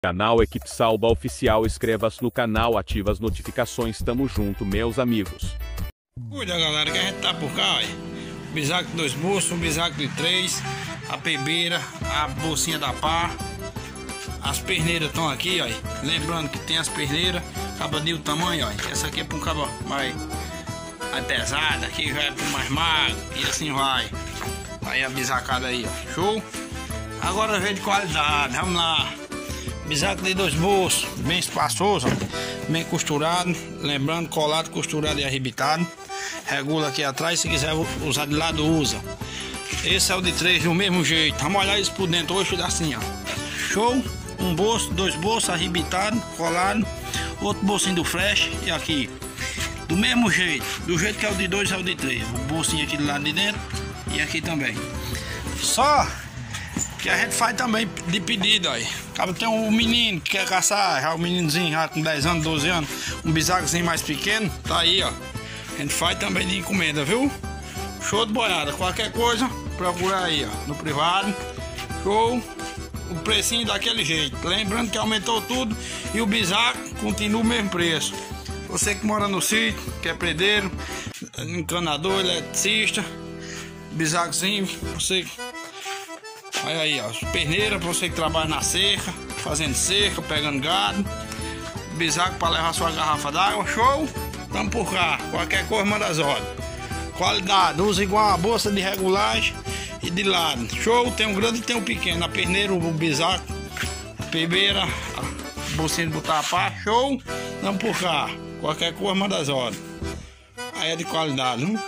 Canal Equipe Salba Oficial, inscreva-se no canal, ativa as notificações, tamo junto, meus amigos. Cuida, galera, que a gente tá por cá, ó. Bisaco de 2 bolsos, um bisaco de 3, a pebeira, a bolsinha da pá, as perneiras estão aqui, ó. Lembrando que tem as perneiras, cabadinho o tamanho, ó. Essa aqui é para um cabo mais pesada, aqui já é para mais magro, e assim vai. Aí a bisacada aí, ó. Show? Agora vem de qualidade, vamos lá. Bisaco de 2 bolsos, bem espaçoso, ó. Bem costurado, lembrando, colado, costurado e arrebitado. Regula aqui atrás, se quiser usar de lado, usa. Esse é o de 3, do mesmo jeito. Vamos olhar isso por dentro hoje, assim, ó. Show? Um bolso, 2 bolsos, arrebitado, colado. Outro bolsinho do flash e aqui. Do mesmo jeito, do jeito que é o de 2 é o de 3. O bolsinho aqui do lado de dentro e aqui também. Só que a gente faz também de pedido, aí. Acaba tem um menino que quer caçar, já o meninozinho já com 10 anos, 12 anos, um bisacozinho mais pequeno, tá aí, ó. A gente faz também de encomenda, viu? Show de boiada. Qualquer coisa, procura aí, ó, no privado. Show. O precinho daquele jeito. Lembrando que aumentou tudo e o bisaco continua o mesmo preço. Você que mora no sítio, que é predeiro, encanador, eletricista, bisacozinho, você... Olha aí, ó, perneira pra você que trabalha na cerca, fazendo cerca, pegando gado. Bisaco para levar sua garrafa d'água, show? Tamo por cá, qualquer coisa manda as ordens. Qualidade, usa igual uma bolsa de regulagem e de lado. Show? Tem um grande e tem um pequeno. A perneira, o bisaco, a pebeira, a bolsinha de botar a pá, show? Tamo por cá, qualquer coisa manda as ordens. Aí é de qualidade, viu?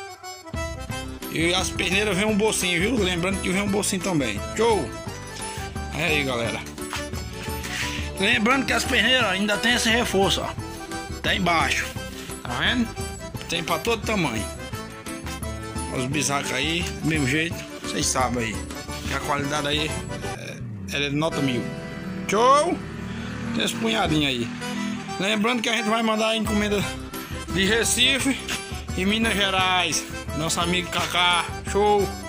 E as perneiras vem um bolsinho, viu? Lembrando que vem um bolsinho também. Show! Aí, galera. Lembrando que as perneiras ainda tem esse reforço, ó. Tá embaixo. Tá vendo? Tem pra todo tamanho. Os bisacos aí, do mesmo jeito. Vocês sabem aí. Que a qualidade aí é de nota 1000. Show! Tem esse punhadinho aí. Lembrando que a gente vai mandar a encomenda de Recife e Minas Gerais. Nosso amigo Kaká, show!